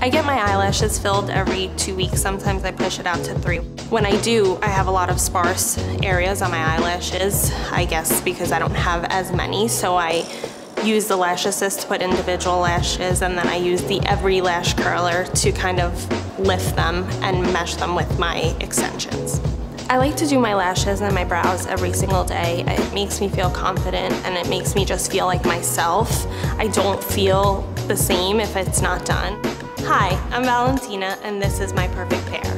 I get my eyelashes filled every 2 weeks. Sometimes I push it out to 3. When I do, I have a lot of sparse areas on my eyelashes, I guess because I don't have as many, so I use the Lash Assist to put individual lashes, and then I use the Every Lash Curler to kind of lift them and mesh them with my extensions. I like to do my lashes and my brows every single day. It makes me feel confident and it makes me just feel like myself. I don't feel the same if it's not done. Hi, I'm Valentina and this is my perfect pair.